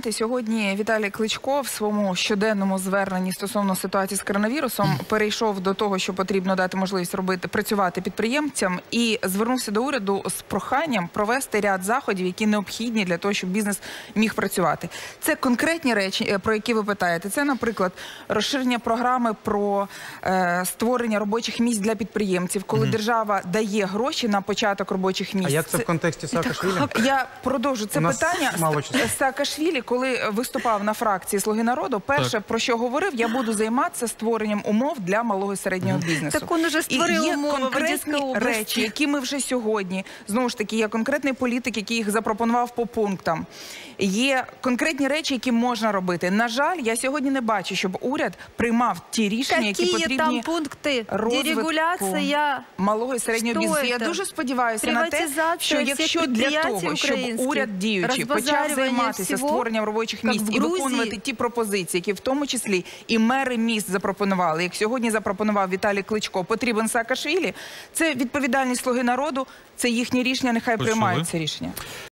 Сьогодні Віталій Кличко в своєму щоденному зверненні стосовно ситуації з коронавірусом перейшов до того, що потрібно дати можливість працювати підприємцям, і звернувся до уряду з проханням провести ряд заходів, які необхідні для того, щоб бізнес міг працювати. Це конкретні речі, про які ви питаєте. Це, наприклад, розширення програми про створення робочих місць для підприємців, коли держава дає гроші на початок робочих місць. А як це в контексті Саакашвілі? Я продовжу це питання. Саакашвілі, коли виступав на фракції «Слуги народу», перше, про що говорив, я буду займатися створенням умов для малого і середнього бізнесу. Так він уже створив умови в конкретні речі, які ми вже сьогодні, знову ж таки, є конкретний політик, який їх запропонував по пунктам. Є конкретні речі, які можна робити. На жаль, я сьогодні не бачу, щоб уряд приймав ті рішення, які потрібні розвитку малого і середнього бізнесу. Я дуже сподіваюся на те, що якщо для того, щоб уряд діючий почав займатися створенням робочих місць і виконувати ті пропозиції, які в тому числі і мери міст запропонували, як сьогодні запропонував Віталій Кличко, потрібен Саакашвілі, це відповідальність «Слуги народу», це їхнє рішення, нехай приймають це рішення.